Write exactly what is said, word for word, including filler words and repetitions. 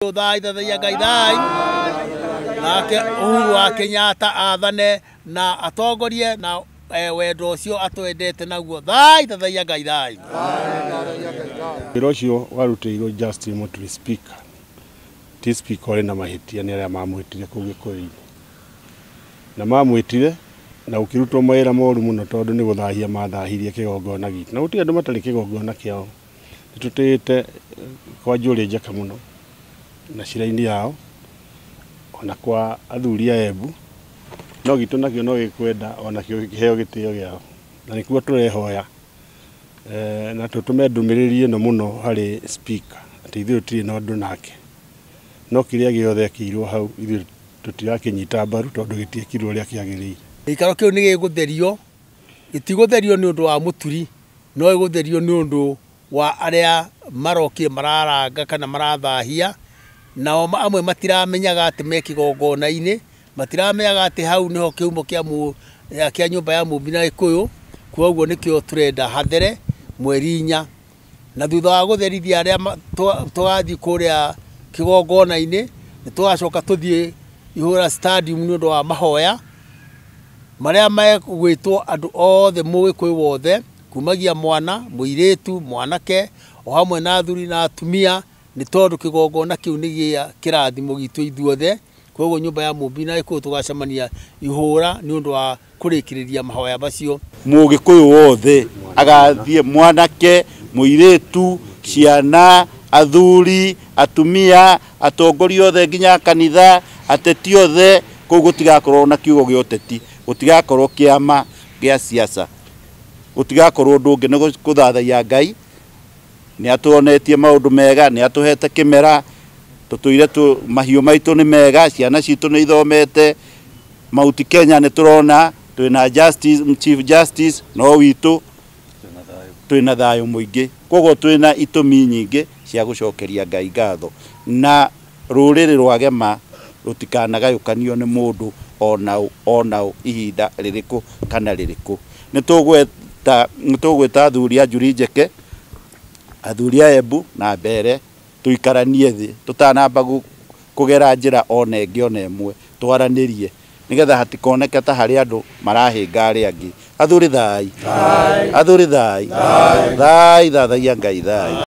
Thai thathaia Ngai thai nake Uhuru wa Kenyatta athane na atongorie na wendo ucio atwendete naguo thai thathaia Ngai thai wĩra ũcio warutĩirwo Justin Muturi speaker ti speaker ũrĩ na mahĩtia nĩ arĩa mamwĩtire kũu Gĩkũyũ-inĩ na mamwĩtire na ũkĩrutwo mawĩra moru mũno tondũ nĩ gũthahia mathahirie kĩgongona gitũ na gũtirĩ andũ matarĩ kĩgongona kĩao nĩtũtĩĩte kwa Njũrĩ njeka mũno na cira-inĩ yao ona kwa athuri a Embu no gitũ nakĩo no gĩkwenda ona kĩo kĩheo gĩtĩo gĩao na nĩkuo tũrehoya eh na tũtũme ndũmĩrĩri ĩno mũno harĩ speaker atĩ ithuĩ tũtirĩ na ũndũ nake no kĩrĩa gĩothe kĩirwo hau ithuĩ tũtirakĩnyita mbaru tondũ gĩtiekirwo ũrĩa kĩagĩrĩire. Gĩikaro kĩu nĩ gĩgũtherio gĩtigũtherio nĩ ũndũ wa Muturi no gĩgũtherio nĩ ũndũ wa arĩa marokire mararanga kana marathahia nao amwe matiramenyaga atĩ me kĩgongona-inĩ matiramenyaga atĩ hau niho kĩhumo kĩa mu kĩa nyũmba ya mũmbi na Gĩkũyũ kwoguo nĩkĩo tũrenda hathere mweri inya na thutha wa gũtherithia arĩa tũgathiĩ kũrĩa kĩgongona-inĩ nĩ tũgacoka tũthiĩ Ihũra stadium nĩ ũndũ wa mahoya marĩa megwĩtwo andũ othe Mũgĩkũyũ wothe kumagia mwana mũirĩtu mwanake o hamwe na athuri na atumia nĩ tondũ kĩgongona kĩu nĩ gĩa kĩrathimo gitũ ithuothe kwoguo nyũmba ya mũmbi na Gĩkũyũ tũgacemania Ihũra nĩ ũndũ wa kũrĩkĩrĩria mahoya macio. Mũgĩkũyũ wothe agathiĩ mwanake mũirĩtu ciana athuri atumia atongoria othe nginya kanitha ateti othe kũu gũtigakorwo na kiugo gĩa ũteti gũtigakorwo kĩama gĩa siasa gũtigakorwo ũndũ ũngĩ nĩ gũthathaiya Ngai nĩ atuonetie maũndũ mega nĩ atũhete kĩmera tũtũire mahiũ maitũ nĩ mega ciana citũ nĩ ithomete Mount Kenya nĩ tũrona twĩna justice chief justice no witũ twĩna thayũ mũingĩ kwoguo twĩna itũmi nyingĩ cia gũcokeria Ngai ngatho na rũrĩrĩ rwagema rũtikanagayũkanio nĩ mũndũ ona ona ihinda rĩrĩkũ kana rĩrĩkũ nĩ tũgweta nĩ tũgweta athuri a Njũrĩ njeke athuri a Embu na mbere tuikaranie thĩ tũtanamba kũgera njĩra ona ĩngĩ ona ĩmwe twaranĩrie nĩgetha hatikoneke ta harĩ andũ marahĩnga arĩa angĩ athuri thai athuri thai thai thathaia Ngai thai.